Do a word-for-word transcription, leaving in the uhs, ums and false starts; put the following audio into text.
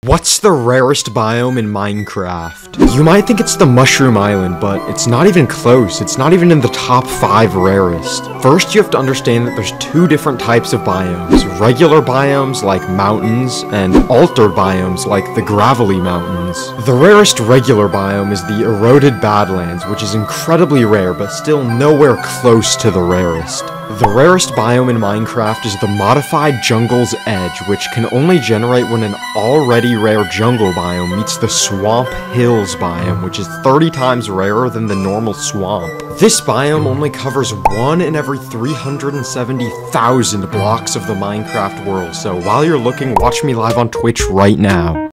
What's the rarest biome in Minecraft? You might think it's the Mushroom Island, but it's not even close. It's not even in the top five rarest. First, you have to understand that there's two different types of biomes. Regular biomes like mountains, and altered biomes like the gravelly mountains. The rarest regular biome is the eroded badlands, which is incredibly rare, but still nowhere close to the rarest. The rarest biome in Minecraft is the modified jungle's edge, which can only generate when an already rare jungle biome meets the swamp hills biome, which is thirty times rarer than the normal swamp. This biome only covers one in every three hundred seventy thousand blocks of the Minecraft world, so while you're looking, watch me live on Twitch right now.